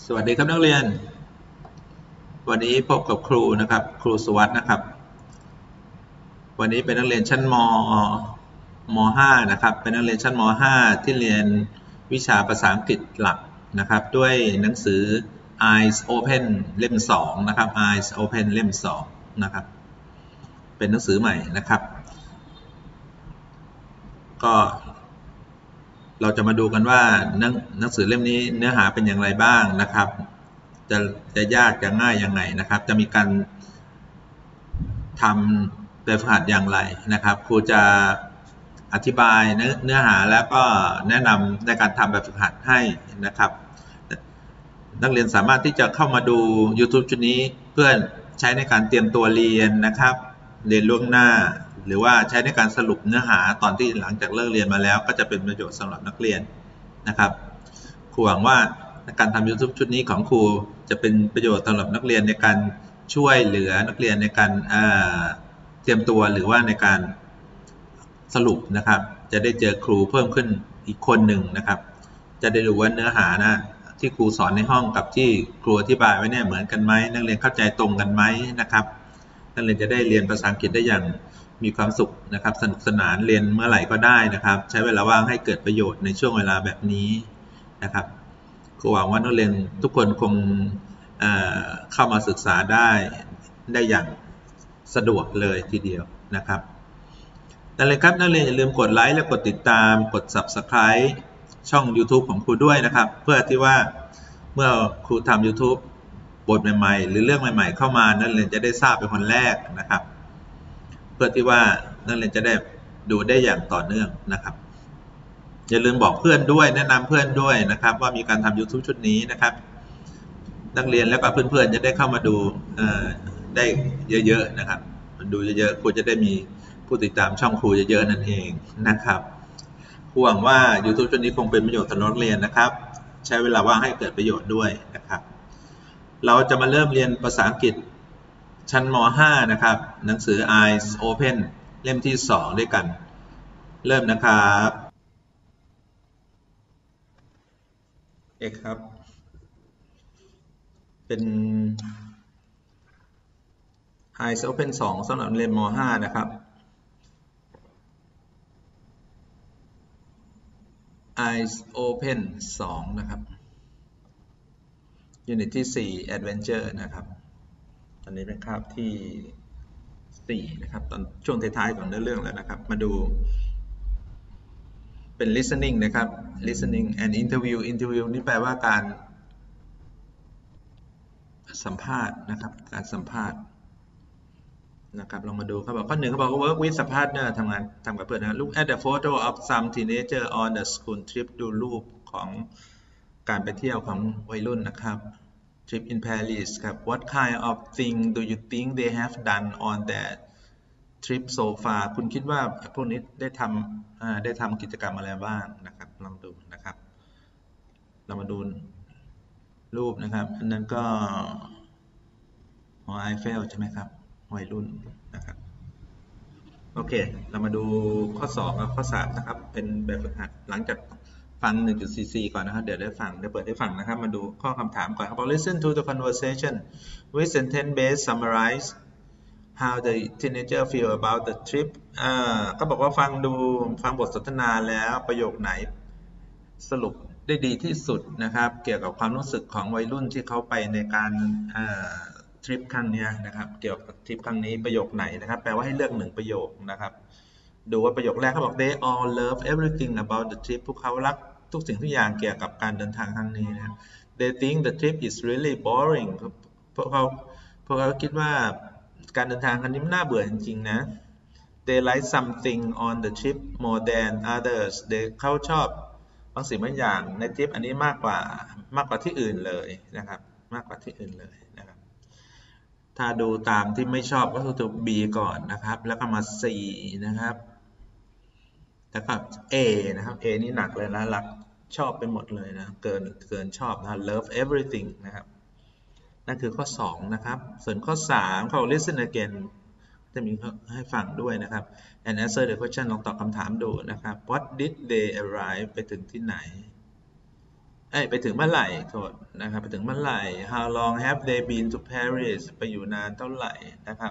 สวัสดีครับนักเรียนวันนี้พบกับครูนะครับครูสุวัสด์นะครับวันนี้เป็นนักเรียนชั้นม.5 นะครับเป็นนักเรียนชั้นม.5 ที่เรียนวิชาภาษาอังกฤษหลักนะครับด้วยหนังสือ Eyes Open เล่ม2นะครับ Eyes Open เล่ม2นะครับเป็นหนังสือใหม่นะครับก็เราจะมาดูกันว่าหนังสือเล่มนี้เนื้อหาเป็นอย่างไรบ้างนะครับจะยากจะง่ายยังไงนะครับจะมีการทำแบบฝึกหัดอย่างไรนะครับครูจะอธิบายเนื้อหาแล้วก็แนะนำในการทำแบบฝึกหัดให้นะครับนักเรียนสามารถที่จะเข้ามาดู YouTube ชุดนี้เพื่อใช้ในการเตรียมตัวเรียนนะครับเรียนล่วงหน้าหรือว่าใช้ในการสรุปเนื้อหาตอนที่หลังจากเลิกเรียนมาแล้วก็จะเป็นประโยชน์สำหรับนักเรียนนะครับครูหวังว่าการทำ YouTube ชุดนี้ของครูจะเป็นประโยชน์สำหรับนักเรียนในการช่วยเหลือนักเรียนในการเตรียมตัวหรือว่าในการสรุปนะครับจะได้เจอครูเพิ่มขึ้นอีกคนหนึ่งนะครับจะได้รู้ว่าเนื้อหานะที่ครูสอนในห้องกับที่ครูอธิบายไว้เนี่ยเหมือนกันไหมนักเรียนเข้าใจตรงกันไหมนะครับนักเรียนจะได้เรียนภาษาอังกฤษได้อย่างมีความสุขนะครับสนุกสนานเรียนเมื่อไหร่ก็ได้นะครับใช้เวลาว่างให้เกิดประโยชน์ในช่วงเวลาแบบนี้นะครับครูหวังว่านักเรียนทุกคนคงเข้ามาศึกษาได้อย่างสะดวกเลยทีเดียวนะครับนั่นเลยครับนักเรียนอย่าลืมกดไลค์และกดติดตามกด Subscribe ช่อง YouTube ของครูด้วยนะครับเพื่อที่ว่าเมื่อครูทำ YouTube บทใหม่ๆหรือเรื่องใหม่ๆเข้ามานักเรียนจะได้ทราบเป็นคนแรกนะครับเพื่อที่ว่านักเรียนจะได้ดูได้อย่างต่อเนื่องนะครับอย่าลืมบอกเพื่อนด้วยแนะนำเพื่อนด้วยนะครับว่ามีการทำ YouTube ชุดนี้นะครับนักเรียนแล้วก็เพื่อนๆจะได้เข้ามาดูได้เยอะๆนะครับดูเยอะๆครูจะได้มีผู้ติดตามช่องครูเยอะๆนั่นเองนะครับหวังว่า YouTube ชุดนี้คงเป็นประโยชน์ต่อนักเรียนนะครับใช้เวลาว่างให้เกิดประโยชน์ด้วยนะครับเราจะมาเริ่มเรียนภาษาอังกฤษชั้นม.5 นะครับหนังสือ Eyes Open เล่มที่2ด้วยกันเริ่มนะครับเอกครับเป็น Eyes Open 2สำหรับเรียนม.5 นะครับ Eyes Open 2นะครับ Unit ที่4 Adventure นะครับตอนนี้เป็นคาบที่4นะครับตอนช่วงท้ายๆของเนื้อเรื่องแล้วนะครับมาดูเป็น listening นะครับ listening and interview นี่แปลว่าการสัมภาษณ์นะครับการสัมภาษณ์นะครับลองมาดูเขาบอกข้อ 1เขาบอกว่า work with a partner ทำกับเพื่อนนะ look at the photo of some teenager on the school trip ดูรูปของการไปเที่ยวของวัยรุ่นนะครับ trip in Paris ครับ what kind of thing do you think they have done on that trip so far คุณคิดว่าพวกนี้ได้ทำกิจกรรมอะไรบ้างนะครับลองดูนะครับเรามาดูรูปนะครับอันนั้นก็หอไอเฟลใช่ไหมครับวัยรุ่นนะครับโอเคเรามาดูข้อ2กับข้อ3นะครับเป็นแบบฝึกหัดหลังจากฟัง 1.44 ก่อนนะครับเดี๋ยวเปิดได้ฟังนะครับมาดูข้อคำถามก่อนครับ listen to the conversation with sentence based summarize how the teenager feel about the trip ก็บอกว่าฟังบทสนทนาแล้วประโยคไหนสรุปได้ดีที่สุดนะครับเกี่ยวกับความรู้สึกของวัยรุ่นที่เขาไปในการทริปครั้งนี้นะครับเกี่ยวกับทริปครั้งนี้ประโยคไหนนะครับแปลว่าให้เลือก1ประโยคนะครับดูว่าประโยคแรกเขาบอก they all love everything about the trip พวกเขารักทุกสิ่งทุกอย่างเกี่ยวกับการเดินทางครั้งนี้นะ they think the trip is really boring พวกเขาคิดว่าการเดินทางครั้งนี้มันน่าเบื่อจริงๆนะ they like something on the trip more than others เขาชอบบางสิ่งบางอย่างในทริปอันนี้มากกว่าที่อื่นเลยนะครับมากกว่าที่อื่นเลยนะครับถ้าดูตามที่ไม่ชอบก็คือตัว B ก่อนนะครับแล้วก็มา C นะครับแล้วก็ A นะครับ A นี่หนักเลยนะรักชอบไปหมดเลยนะเกินชอบนะ love everything นะครับนั่นคือข้อ2นะครับส่วนข้อ3เขา listen again จะมีให้ฟังด้วยนะครับ and answer the question ลองตอบคำถามดูนะครับ what did they arrive ไปถึงที่ไหนไปถึงเมื่อไหร่โทษนะครับไปถึงเมื่อไหร่ How long have they been to Paris ไปอยู่นานเท่าไหร่นะครับ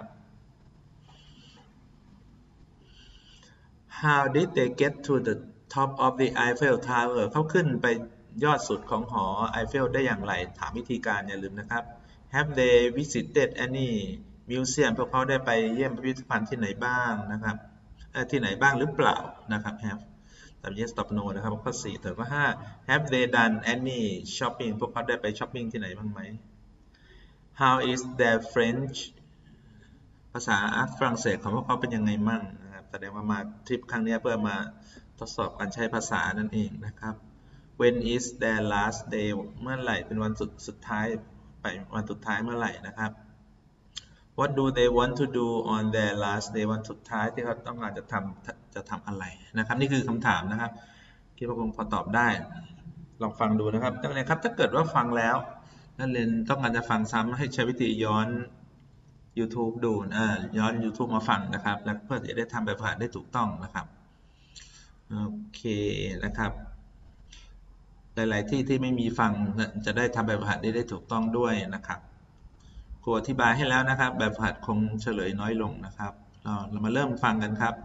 How did they get to the top of the Eiffel Tower เขาขึ้นไปยอดสุดของหอไอเฟลได้อย่างไรถามวิธีการอย่าลืมนะครับ Have they visited any museum พวกเขาได้ไปเยี่ยมพิพิธภัณฑ์ที่ไหนบ้างนะครับที่ไหนบ้างหรือเปล่านะครับ have ตอบ yes ตอบ no นะครับข้อ4ข้อ5 Have they done any shopping พวกเขาได้ไปช้อปปิ้งที่ไหนบ้างไหม How is their French ภาษาฝรั่งเศสของพวกเขาเป็นยังไงมั่งนะครับแสดงว่ามาทริปครั้งนี้เพื่อมาทดสอบการใช้ภาษานั่นเองนะครับ When is their last day เมื่อไหร่เป็นวันสุดท้ายไปวันสุดท้ายเมื่อไหร่นะครับ What do they want to do on their last day วันสุดท้ายที่เขาต้องการจะทำอะไรนะครับนี่คือคำถามนะครับคิดว่าคงพอตอบได้ลองฟังดูนะครับนักเรียนครับถ้าเกิดว่าฟังแล้วนักเรียนต้องการจะฟังซ้ำให้ใช้วิธีย้อน YouTube ดูย้อน YouTube มาฟังนะครับแล้วเพื่อจะได้ทำแบบฝึกหัดได้ถูกต้องนะครับโอเคนะครับหลายๆที่ไม่มีฟังจะได้ทำแบบฝึกหัดได้ถูกต้องด้วยนะครับครูอธิบายให้แล้วนะครับแบบฝึกหัดคงเฉลยน้อยลงนะครับเรามาเริ่มฟังกันครับ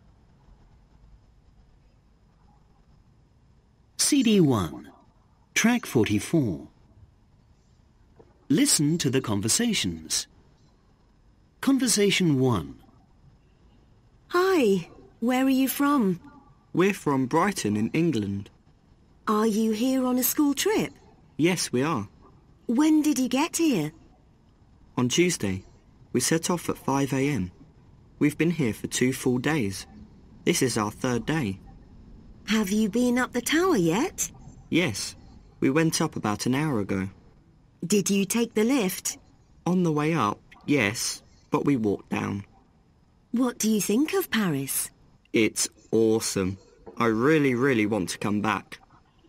CD1 Track 44 Listen to the conversations. Conversation 1 Hi, where are you from? We're from Brighton in England. Are you here on a school trip? Yes, we are. When did you get here? On Tuesday. We set off at 5 a.m. We've been here for 2 full days. This is our 3rd day. Have you been up the tower yet? Yes, we went up about an hour ago. Did you take the lift? On the way up, yes, but we walked down. What do you think of Paris? It's awesome. I really want to come back.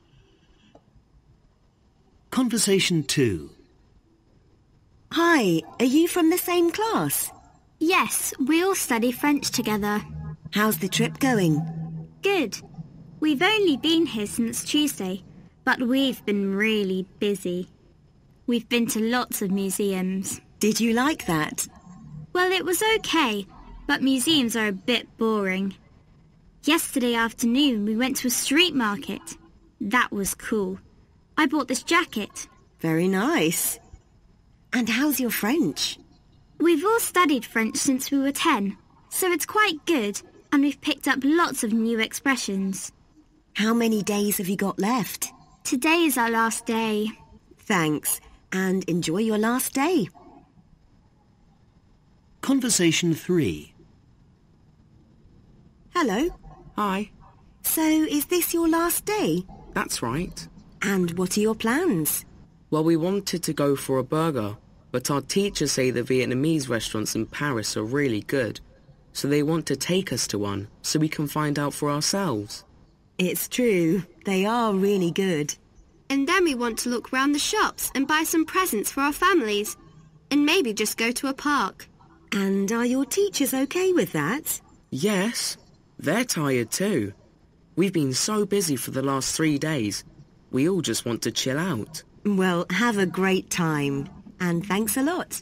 Conversation 2 Hi, are you from the same class? Yes, we all study French together. How's the trip going? Good. We've only been here since Tuesday, but we've been really busy. We've been to lots of museums. Did you like that? Well, it was okay, but museums are a bit boring. Yesterday afternoon, we went to a street market. That was cool. I bought this jacket. Very nice. And how's your French? We've all studied French since we were 10, so it's quite good, and we've picked up lots of new expressions. How many days have you got left? Today is our last day. Thanks, and enjoy your last day. Conversation 3 Hello. Hi. So, is this your last day? That's right. And what are your plans? Well, we wanted to go for a burger, but our teachers say the Vietnamese restaurants in Paris are really good, so they want to take us to one so we can find out for ourselves. It's true. They are really good. And then we want to look round the shops and buy some presents for our families. And maybe just go to a park. And are your teachers okay with that? Yes. They're tired too. We've been so busy for the last 3 days. We all just want to chill out. Well, have a great time. And thanks a lot.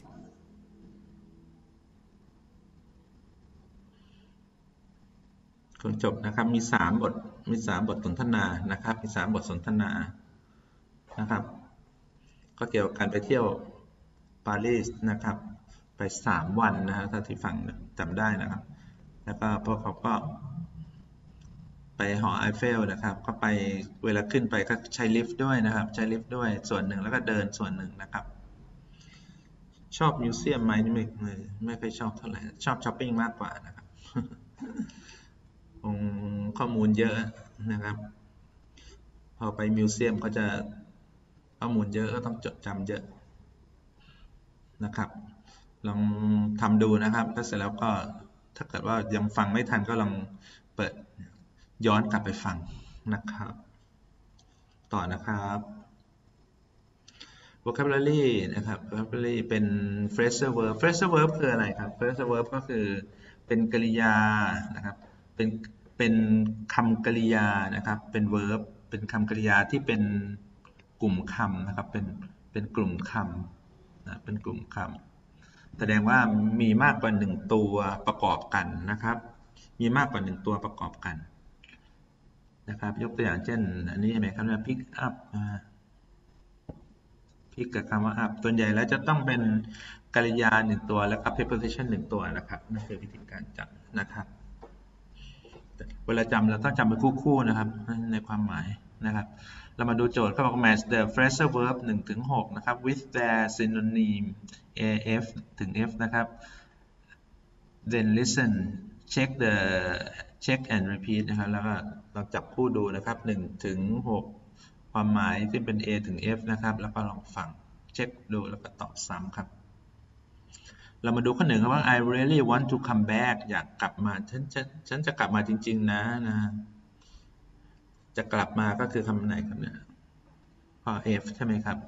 ก่อนจบนะครับมี3บทสนทนานะครับมี3บทสนทนานะครับก็เกี่ยวกับการไปเที่ยวปารีสนะครับไป3 วันนะฮะถ้าที่ฟังจำได้นะครับแล้วก็พวกเขาก็ไปหอไอเฟลนะครับก็ไปเวลาขึ้นไปก็ใช้ลิฟต์ด้วยนะครับใช้ลิฟต์ด้วยส่วนหนึ่งแล้วก็เดินส่วนหนึ่งนะครับชอบมิวเซียมไหมไม่ค่อยชอบเท่าไหร่ชอบช้อปปิ้งมากกว่านะครับ ข้อมูลเยอะนะครับพอไปมิวเซียมก็จะข้อมูลเยอะก็ต้องจดจำเยอะนะครับลองทำดูนะครับแล้วเสร็จแล้วก็ถ้าเกิดว่ายังฟังไม่ทันก็ลองเปิดย้อนกลับไปฟังนะครับต่อนะครับ vocabulary นะครับ vocabulary เป็น phrasal verb phrasal verb คืออะไรครับ phrasal verb ก็คือเป็นกริยานะครับเป็นคำกริยานะครับเป็น verb เป็นคำกริยาที่เป็นกลุ่มคำนะครับเป็นกลุ่มคำนะเป็นกลุ่มคำแสดงว่ามีมากกว่า1ตัวประกอบกันนะครับมีมากกว่า1ตัวประกอบกันนะครับยกตัวอย่างเช่นอันนี้เห็นไหมครับว่า pick up pick กับคำว่า up ส่วนใหญ่แล้วจะต้องเป็นกริยา1ตัวแล้วก็ preposition 1ตัวนะครับนั่นคือวิธีการจำนะครับเวลาจำเราต้องจำเป็นคู่ๆนะครับในความหมายนะครับเรามาดูโจทย์เขาบอก match the phrasal verb 1-6 นะครับ with their synonym af ถึง f นะครับ then listen check and repeat นะครับแล้วก็เราจับคู่ดูนะครับ1-6 ความหมายที่เป็น a ถึง f นะครับแล้วก็ลองฟังเช็คดูแล้วก็ตอบซ้ำครับเรามาดูข้อ 1ครับว่า I really want to come back อยากกลับมาฉันจะกลับมาจริงๆนะจะกลับมาก็คือคำไหนครับเนี่ยข้อ F ใช่ไหมครับ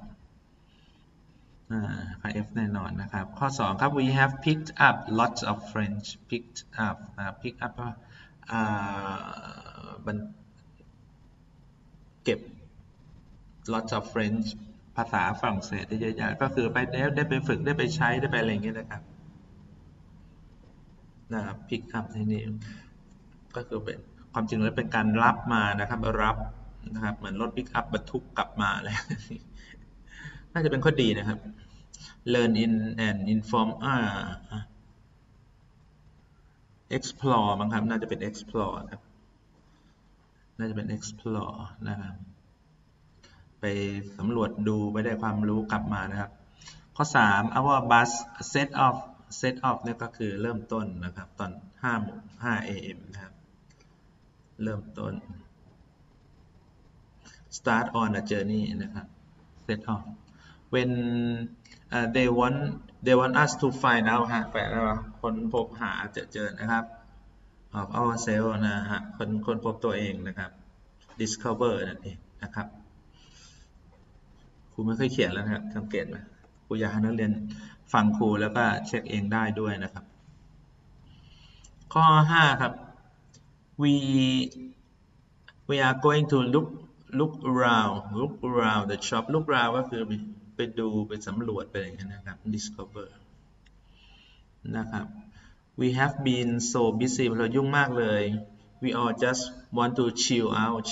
ข้อ F แน่นอนนะครับข้อ 2ครับ we have picked up lots of French picked up pick up เก็บ lots of French ภาษาฝรั่งเศสได้เยอะๆก็คือไปได้ไปฝึกได้ไปใช้ได้ไปอะไรอย่างเงี้ยนะครับpick up นี่ก็คือเป็นความจริงแล้วเป็นการรับมานะครับรับนะครับเหมือนรถ pick up บรรทุกกลับมาอะไรน่าจะเป็นข้อดีนะครับ learn in and inform explore มั้งครับน่าจะเป็น explore ครับน่าจะเป็น explore นะครับไปสำรวจดูไปได้ความรู้กลับมานะครับข้อ 3 our bus set off เนี่ยก็คือเริ่มต้นนะครับตอน5 AM นะครับเริ่มต้น start on a journey นะครับ set off when they want us to find out แปลว่าคนพบหาเจอนะครับ of ourselves นะฮะคนพบตัวเองนะครับ discover นั่นเองนะครับครูไม่เคยเขียนแล้วนะครับสังเกตไหมครูอยากให้นักเรียนฟังครูแล้วก็เช็คเองได้ด้วยนะครับข้อ 5 ครับ we are going to look around the shop look around ก็คือไปดูไปสำรวจไปอะไรอย่างนี้นะครับ discover นะครับ we have been so busy เรายุ่งมากเลย we all just want to chill out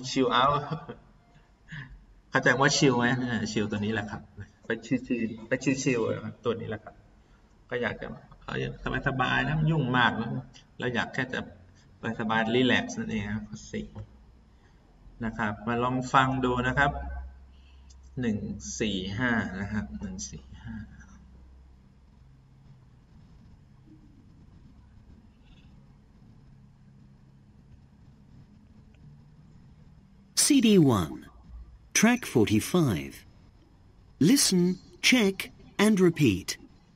เข้าใจว่า chill ไหมchill ตัวนี้แหละครับไปชิลๆตัวนี้แหละครับก็อยากจะสบายๆนะยุ่งมากนะเราอยากแค่จะไปสบายรีแลกซ์นั่นเองครับข้อ 4นะครับมาลองฟังดูนะครับ1-4-5นะครับ1-4-5 CD1 Track 45 Listen, check and repeat.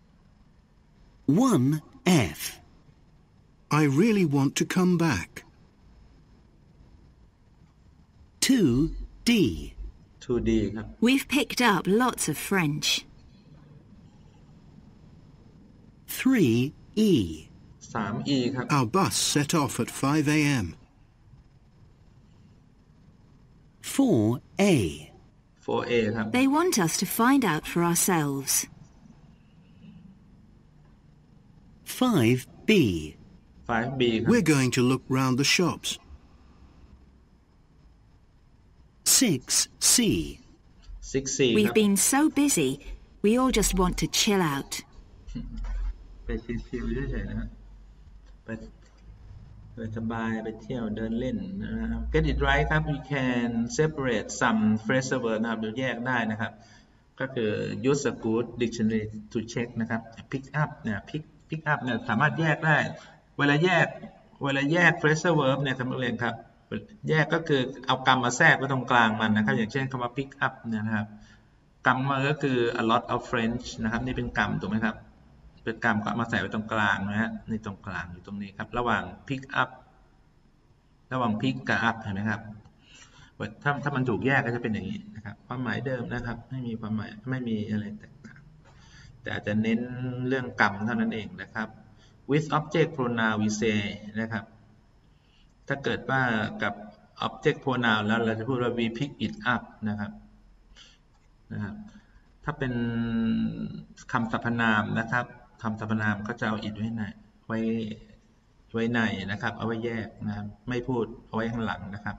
1F I really want to come back. 2D 2D ครับ We've picked up lots of French. 3E 3E ครับ Our bus set off at 5 a.m. 4A 4A ครับ They want us to find out for ourselves. 5B 5B ครับ We're going to look round the shops. 6C 6C ค We've รับ been so busy, we all just want to chill out. ไปชิลๆเฉยๆนะครับไปสบายไปเที่ยวเดินเล่นนะครับ get it right ครับ we can separate some phrasal verb นะครับเดี๋ยวแยกได้นะครับก็คือ use a good dictionary to check นะครับ pick up เนี่ย pick up เนี่ยสามารถแยกได้เวลาแยก phrasal verb เนี่ยครับนักเรียนครับแยกก็คือเอากรรมมาแทรกไว้ตรงกลางมันนะครับอย่างเช่นคำว่า pick up เนี่ยนะครับกรรมมันก็คือ a lot of French นะครับนี่เป็นกรรมถูกไหมครับเป็นกรรมก็มาใส่ไว้ตรงกลางนะฮะในตรงกลางอยู่ตรงนี้ครับระหว่าง pick up ระหว่าง pick กับ up เห็นไหมครับถ้ามันถูกแยกก็จะเป็นอย่างนี้นะครับความหมายเดิมนะครับไม่มีความหมายไม่มีอะไรแตกต่างแต่อาจจะเน้นเรื่องกรรมเท่านั้นเองนะครับ with object pronoun we say นะครับถ้าเกิดว่ากับ object pronoun แล้วเราจะพูดว่า we pick it up นะครับนะครับถ้าเป็นคำสรรพนามนะครับคำสรรพนามก็จะเอา it ไว้ในนะครับเอาไว้แยกนะครับไม่พูดเอาไว้ข้างหลังนะครับ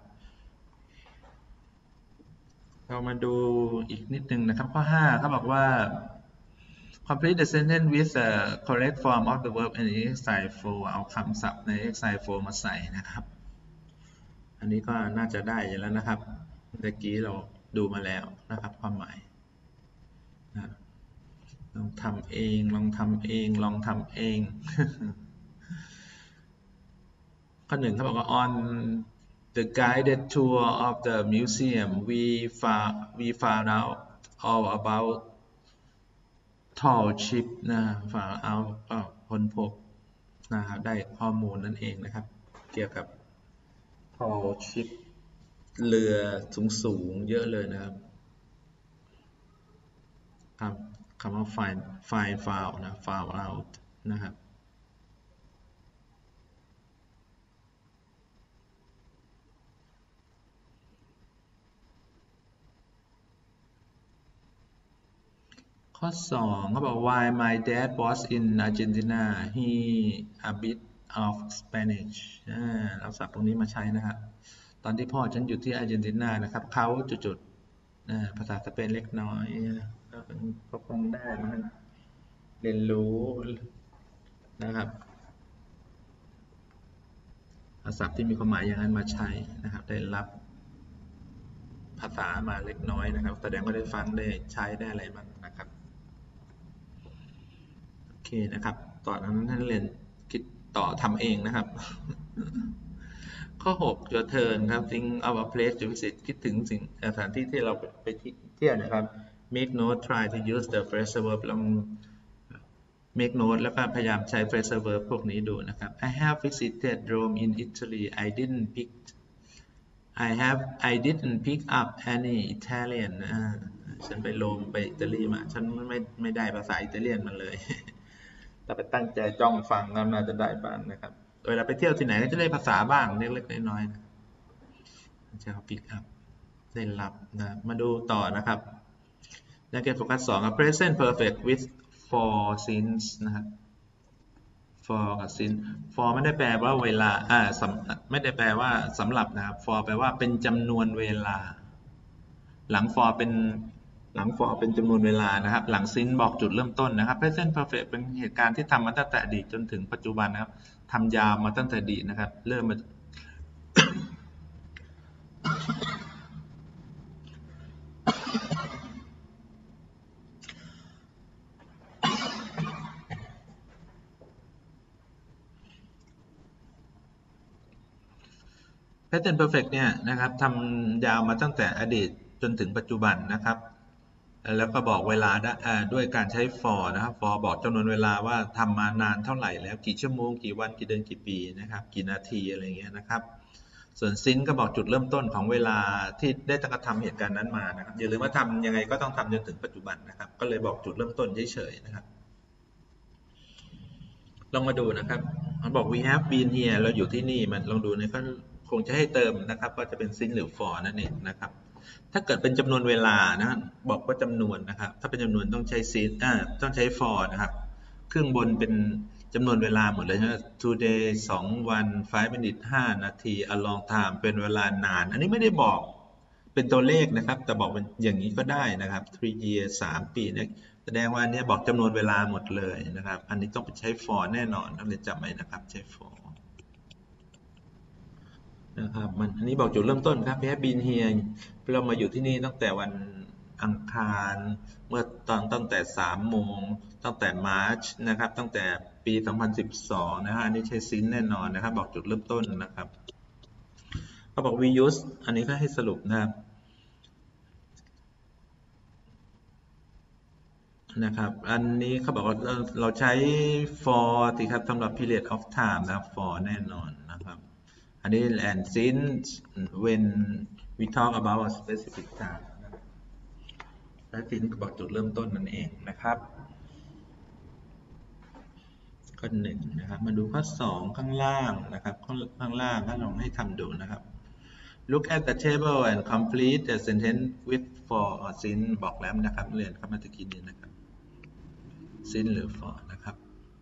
เรามาดูอีกนิดนึงนะครับข้อ5เขาบอกว่า complete the sentence with the correct form of the verb in exercise 4เอาคำศัพท์ใน exercise 4มาใส่นะครับอันนี้ก็น่าจะได้อยู่แล้วนะครับเมื่อกี้เราดูมาแล้วนะครับความหมายนะลองทำเองลองทำเอง ข้อ1เขาบอกว่า on the guided tour of the museum we found out all about tall ship นะfound out ค้นพบนะครับได้ข้อมูลนั่นเองนะครับเกี่ยวกับ tall ship เรือสูงเยอะเลยนะครับคำว่า found นะ found out นะครับข้อ2เขาบอก why my dad was in Argentina he a bit of Spanish เราศัพท์ตรงนี้มาใช้นะครับตอนที่พ่อฉันอยู่ที่อาร์เจนตินานะครับเขาจุดๆภาษาสเปนเล็กน้อยก็คงได้มันเรียนรู้นะครับศัพท์ที่มีความหมายอย่างนั้นมาใช้นะครับได้รับภาษามาเล็กน้อยนะครับแสดงว่าได้ฟังได้ใช้ได้อะไรบ้างนะครับโอเคนะครับต่อนั้นท่านเรียนคิดต่อทำเองนะครับข้อ6 your turn ครับ think of a place to visit คิดถึงสิ่งสถานที่ที่เราไปเที่ยวนะครับ make note try to use the phrasal verb ลอง make note แล้วก็พยายามใช้ phrasal verb พวกนี้ดูนะครับ I have visited Rome in Italy I didn't pick up any Italian ฉันไปโรมไปอิตาลีมาฉันไม่ได้ภาษาอิตาเลียนมาเลยแต่ไปตั้งใจจ้องฟังน่าจะได้บ้างนะครับเวลาไปเที่ยวที่ไหนก็จะได้ภาษาบ้างเล็กๆน้อยๆนะจะเอา pick up ได้รับนะมาดูต่อนะครับนักเรียนโฟกัส2 present perfect with for since นะครับ for กับ since for ไม่ได้แปลว่าเวลาไม่ได้แปลว่าสำหรับนะครับ for แปลว่าเป็นจำนวนเวลาหลัง for เป็นจำนวนเวลานะครับหลัง since บอกจุดเริ่มต้นนะครับ present perfect เป็นเหตุการณ์ที่ทำมาตั้งแต่อดีตจนถึงปัจจุบันนะครับทำยาวมาตั้งแต่อดีตนะครับเริ่มมา present perfect เนี่ยนะครับทำยาวมาตั้งแต่อดีตจนถึงปัจจุบันนะครับแล้วก็บอกเวลาด้วยการใช้ for นะครับ for บอกจำนวนเวลาว่าทำมานานเท่าไหร่แล้วกี่ชั่วโมงกี่วันกี่เดือนกี่ปีนะครับกี่นาทีอะไรเงี้ยนะครับส่วน since ก็บอกจุดเริ่มต้นของเวลาที่ได้กระทำเหตุการณ์นั้นมานะครับอย่าลืมว่าทำยังไงก็ต้องทำจนถึงปัจจุบันนะครับก็เลยบอกจุดเริ่มต้นเฉยๆนะครับลองมาดูนะครับมันบอก we have been here เราอยู่ที่นี่มันลองดูนะก็คงจะให้เติมนะครับก็จะเป็น since หรือ for นั่นเองนะครับถ้าเกิดเป็นจำนวนเวลานะบอกว่าจำนวนนะครับถ้าเป็นจำนวนต้องใช้ since ต้องใช้ for นะครับเครื่องบนเป็นจำนวนเวลาหมดเลยใช่ไหม today 2 วัน 5 minutes 5 นาที a long time เป็นเวลานานอันนี้ไม่ได้บอกเป็นตัวเลขนะครับแต่บอกเป็นอย่างนี้ก็ได้นะครับ 3 years 3 ปีเนี่ยแสดงว่านี้บอกจำนวนเวลาหมดเลยนะครับอันนี้ต้องไปใช้ for แน่นอนต้องเรียนจำไว้นะครับใช้ for นะครับอันนี้บอกจุดเริ่มต้นครับ We have been here เรามาอยู่ที่นี่ตั้งแต่วันอังคารเมื่อตั้งแต่3 โมงตั้งแต่ March นะครับตั้งแต่ปี 2012 นะฮะอันนี้ใช้ since แน่นอนนะครับบอกจุดเริ่มต้นนะครับเขาบอก we use อันนี้ก็ให้สรุปนะครับอันนี้เขาบอกว่าเราใช้ for ที่ครับสำหรับ period of time นะ for แน่นอนนะครับอันนี้ and since when we talk about a specific time และ since ก็บอกจุดเริ่มต้นนั่นเองนะครับข้อ 1นะครับมาดูข้อ 2ข้างล่างนะครับข้างล่างถ้าลองให้ทำดูนะครับ look at the table and complete the sentence with for or since บอกแล้วนะครับเรียนครับเมื่อกี้นี้นะครับ since หรือ for นะครับ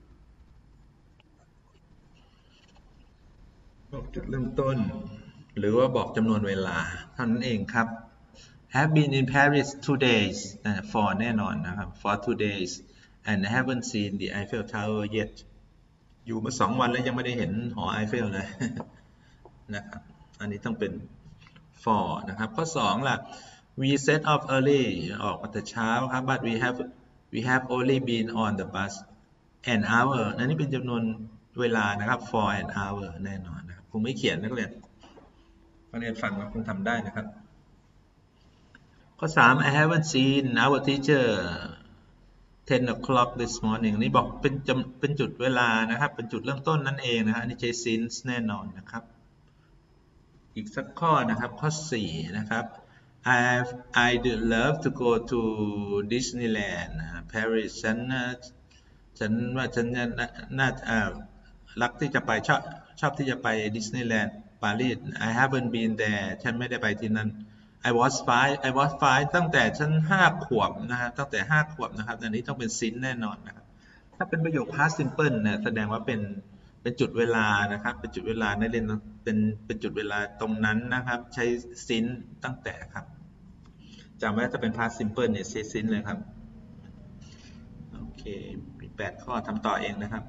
บอกจุดเริ่มต้นหรือว่าบอกจำนวนเวลาเท่านั้นเองครับ have been in Paris 2 days for แน่นอนนะครับ for 2 days and haven't seen the Eiffel Tower yet อยู่มา2 วันแล้วยังไม่ได้เห็นหอไอเฟลเลยนะครับอันนี้ต้องเป็น for นะครับข้อ2ล่ะ we set off early ออกมาแต่เช้าครับ but we have only been on the bus an hour นั่นนี่เป็นจำนวนเวลานะครับ for an hour แน่นอนนะครับคงไม่เขียนนักเรียนฟังแล้วคงทำได้นะครับข้อ3 I haven't seen our teacher 10 o'clock this morning นี่บอกเป็นจุดเวลานะครับเป็นจุดเริ่มต้นนั่นเองนะฮะนี่ใช้ since แน่นอนนะครับอีกสักข้อนะครับข้อ4นะครับ I'd love to go to Disneyland Paris ฉันว่าฉันน่ารักที่จะไปชอบที่จะไปดิสนีย์แลนด์ปารีส I haven't been there ฉันไม่ได้ไปที่นั่น I was five ตั้งแต่ฉัน5 ขวบนะฮะตั้งแต่5 ขวบนะครับอันนี้ต้องเป็น since แน่นอนนะครับถ้าเป็นประโยค past simple เนี่ยแสดงว่าเป็นจุดเวลานะครับเป็นจุดเวลาในเรียนเป็นจุดเวลาตรงนั้นนะครับใช้ since ตั้งแต่ครับจำไว้ถ้าเป็น past simple เนี่ยใช้ since เลยครับโอเคมี8 ข้อทำต่อเองนะครับ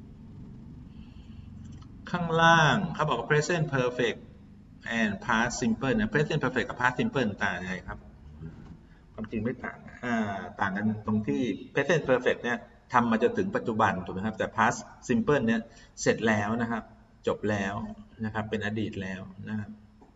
ข้างล่างเขาบอกว่า present perfect and past simple นะ present perfect กับ past simple ต่างยังไงครับความจริงไม่ต่างต่างกันตรงที่ present perfect เนี่ยทำมาจนถึงปัจจุบันถูกไหมครับแต่ past simple เนี่ยเสร็จแล้วนะครับจบแล้วนะครับเป็นอดีตแล้วนะครับ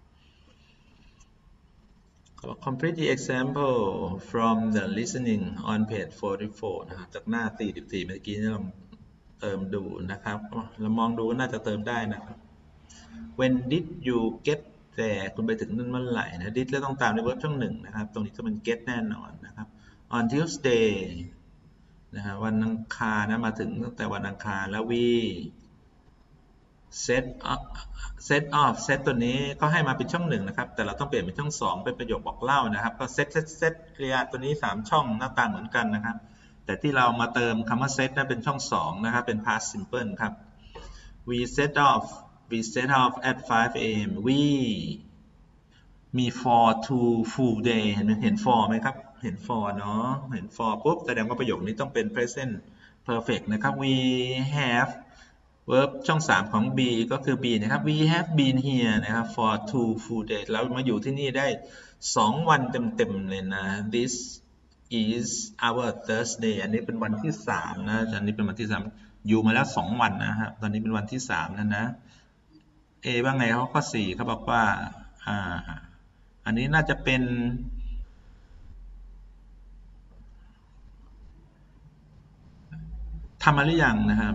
complete the example from the listening on page 44นะครับจากหน้า44เมื่อกี้นี่เราเติมดูนะครับเรามองดูก็น่าจะเติมได้นะครับ when did you get there คุณไปถึงนั่นเมื่อไหร่นะ did แล้วต้องตามใน verb ช่อง 1นะครับตรงนี้จะเป็น get แน่นอนนะครับ on Tuesday นะฮะวันอังคารนะมาถึงตั้งแต่วันอังคารแล้ว we set off ตัวนี้ก็ให้มาเป็นช่อง 1นะครับแต่เราต้องเปลี่ยนเป็นช่อง 2เป็นประโยคบอกเล่านะครับก็ set กริยาตัวนี้3 ช่องหน้าตาเหมือนกันนะครับแต่ที่เรามาเติมคำว่า set นั้นเป็นช่อง 2นะครับเป็น past simple ครับ we set off at 5 a.m. we มี for to full day เห็น for ไหมครับเห็น for เนาะเห็น for ปุ๊บแสดงว่าประโยคนี้ต้องเป็น present perfect นะครับ we have verb ช่อง 3 ของ be ก็คือ be นะครับ we have been here นะครับ for 2 full days เรามาอยู่ที่นี่ได้2 วันเต็มๆเลยนะ this is our Thursday อันนี้เป็นวันที่3นะอันนี้เป็นวันที่3อยู่มาแล้ว2 วันนะครับตอนนี้เป็นวันที่3แล้วนะว่าไงเขาข้อ4เขาบอกว่าอันนี้น่าจะเป็นทำมาหรือยังนะครับ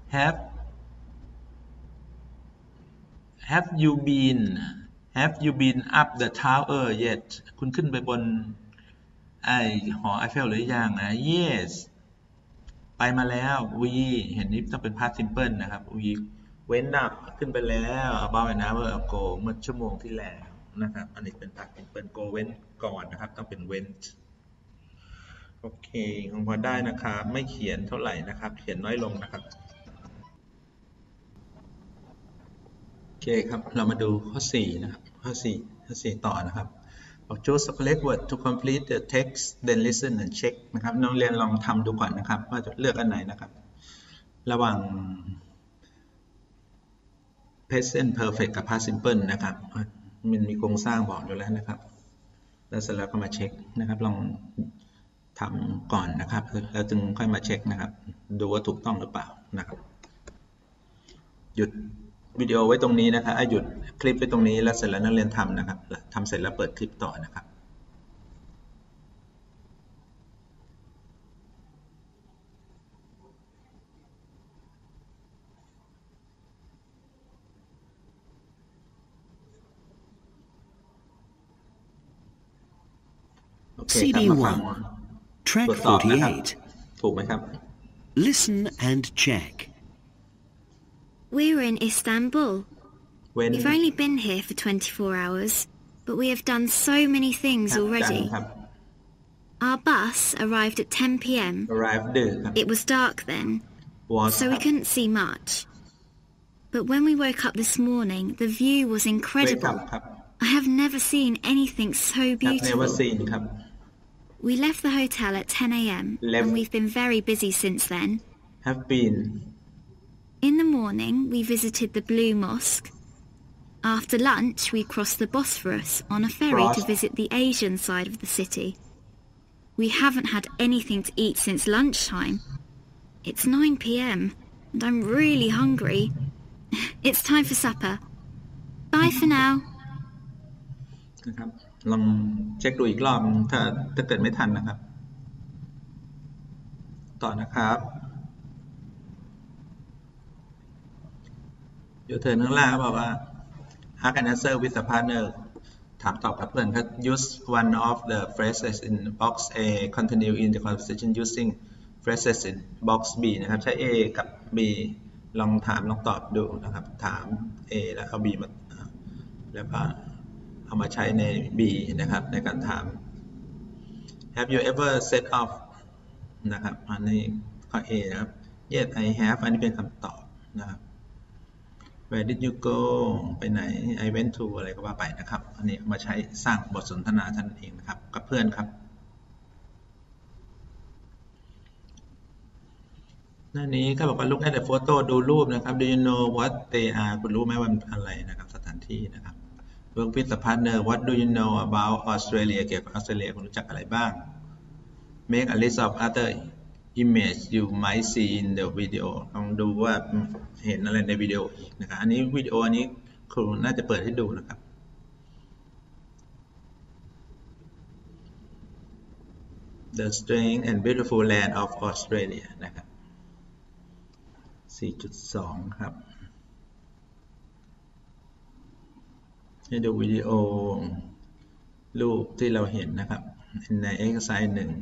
have you been up the tower yet คุณขึ้นไปบนหอไอเฟลหรือยังนะ yes ไปมาแล้ว we เห็นนี้ต้องเป็น past simple นะครับ we went up ขึ้นไปแล้ว about an hour ago เมื่อชั่วโมงที่แล้วนะครับอันนี้เป็น past simple go went ก่อนนะครับต้องเป็น went โอเคคงพอได้นะครับไม่เขียนเท่าไหร่นะครับเขียนน้อยลงนะครับโอเคครับเรามาดูข้อ4นะครับข้อ4ต่อนะครับchoose the correct word to complete the text then listen and check นะครับน้องเรียนลองทำดูก่อนนะครับว่าจะเลือกอันไหนนะครับระหว่าง present perfect กับ past simple นะครับมันมีโครงสร้างบอกอยู่แล้วนะครับแล้วเสร็จแล้วก็มาเช็คนะครับลองทำก่อนนะครับแล้วจึงค่อยมาเช็คนะครับดูว่าถูกต้องหรือเปล่านะครับหยุดวิดีโอไว้ตรงนี้นะครับหยุดคลิปไว้ตรงนี้แล้วเสร็จแล้วนักเรียนทำนะครับทำเสร็จแล้วเปิดคลิปต่อนะครับ CD1 Track 48 ถูกไหมครับ Listen and check We're in Istanbul. We've only been here for 24 hours. but we have done so many things จันทร์ already. ครับ Our bus arrived at 10 p.m. arrive ดึกครับ It was dark then, was so ค we รับ couldn't see much. But when we woke up this morning, the view was wake up incredible. ครับ I have never seen anything so have never beautiful. seen ครับ We left the hotel at 10 a.m. Left. and we've been very busy since then. have been In the morning, we visited the Blue Mosque. After lunch, we crossed the Bosphorus on a ferry to Crossed. visit the Asian side of the city. We haven't had anything to eat since lunchtime. It's 9 p.m. and I'm really hungry. It's time for supper. Bye for now. นะครับลองเช็คดูอีกรอบถ้าเกิดไม่ทันนะครับต่อนะครับยูเทิร์นข้างล่างเขาบอกว่า ask an answer with a partner ถามตอบกับเพื่อนครับ use one of the phrases in box A continue in the conversation using phrases in box B นะครับใช้ A กับ B ลองถามลองตอบดูนะครับถาม A แล้วเอา B มาแล้วก็เอามาใช้ใน B นะครับในการถาม Have you ever set off นะครับอันนี้ข้อ A นะครับ Yes I have อันนี้เป็นคำตอบนะครับ Where did you go ไปไหน I went to อะไรก็ว่าไปนะครับอันนี้มาใช้สร้างบทสนทนาท่านเองนะครับกับเพื่อนครับหน้านี้ก็บอกว่า look at the photo ดูรูปนะครับ Do you know what they are คุณรู้ไหมว่ามันอะไรนะครับสถานที่นะครับ Work with the partner What do you know about Australia เกี่ยวกับออสเตรเลียคุณรู้จักอะไรบ้าง Make a list of other image you might see in the video ลองดูว่าเห็นอะไรในวิดีโออีกนะครับอันนี้วิดีโออันนี้ครูน่าจะเปิดให้ดูนะครับ The strange and beautiful land of Australia นะครับ 4.2 ครับให้ดูวิดีโอรูปที่เราเห็นนะครับใน exercise 1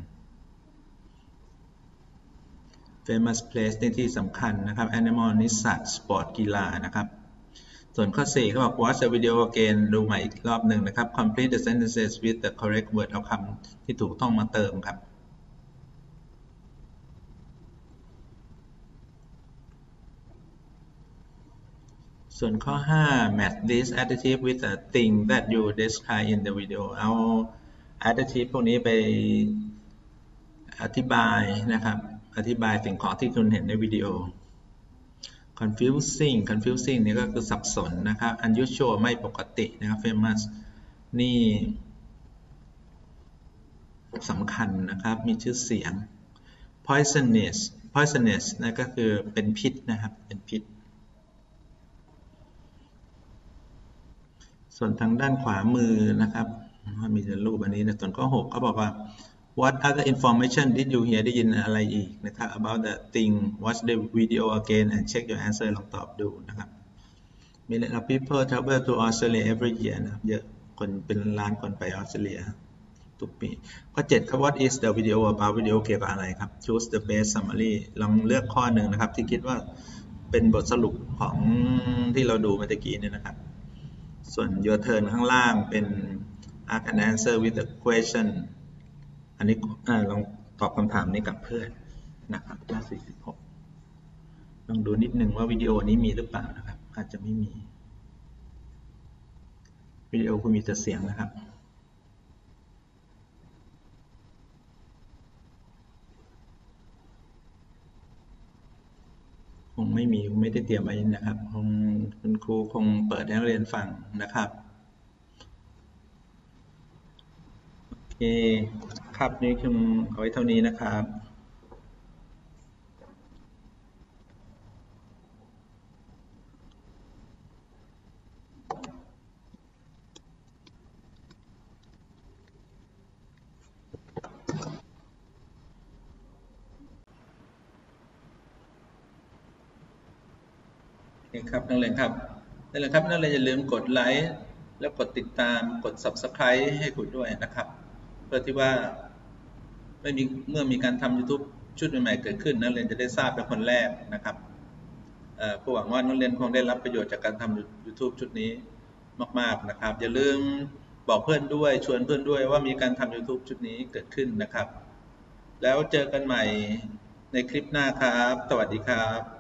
famous place ในที่สำคัญนะครับ animal นิสัตว์ sport กีฬานะครับส่วนข้อ 4 เขาบอก watch the video again ดูใหม่อีกรอบหนึ่งนะครับ complete the sentences with the correct word เอาคำที่ถูกต้องมาเติมครับส่วนข้อ 5 match this adjective with the thing that you describe in the video เอา adjective พวกนี้ไปอธิบายนะครับอธิบายสิ่งของที่คุณเห็นในวิดีโอ confusing นี่ก็คือสับสนนะครับ unusual ไม่ปกตินะครับ famous นี่สำคัญนะครับมีชื่อเสียง poisonous นั่นก็คือเป็นพิษนะครับเป็นพิษส่วนทางด้านขวามือนะครับมีรูปอันนี้นะส่วนข้อ 6 เขาบอกว่า What other information did you hear ได้ยินอะไรอีกนะครับ about the thing watch the video again and check your answer ลองตอบดูนะครับ Millions of people travel to Australia every year นะครับเยอะคนเป็นล้านคนไปออสเตรเลียทุกปีข้อ 7 ครับ What is the video about วิดีโอเกี่ยวกับอะไรครับ Choose the best summary ลองเลือกข้อหนึ่งนะครับที่คิดว่าเป็นบทสรุปของที่เราดูเมื่อกี้เนี่ยนะครับส่วน your turn ข้างล่างเป็น ask an answer with the question อันนี้ลองตอบคำถามนี้กับเพื่อนนะครับหน้า 46ลองดูนิดนึงว่าวิดีโอนี้มีหรือเปล่านะครับอาจจะไม่มีวิดีโอคุณมีแต่เสียงนะครับคงไม่มีไม่ได้เตรียมไว้นะครับคุณครูคงเปิดให้นักเรียนฟังนะครับโอเคครับนี่คือเอาไว้เท่านี้นะครับครับนักเรียนครับนักเรียนครับนักเรียนอย่าลืมกดไลค์แล้วกดติดตามกด Subscribe ให้คุณด้วยนะครับเพื่อที่ว่าเมื่อมีการทำ YouTube ชุดใหม่ๆเกิดขึ้นนักเรียนจะได้ทราบเป็นคนแรกนะครับหวังว่านักเรียนคงได้รับประโยชน์จากการทำ YouTube ชุดนี้มากๆนะครับอย่าลืมบอกเพื่อนด้วยชวนเพื่อนด้วยว่ามีการทำ YouTube ชุดนี้เกิดขึ้นนะครับแล้วเจอกันใหม่ในคลิปหน้าครับสวัสดีครับ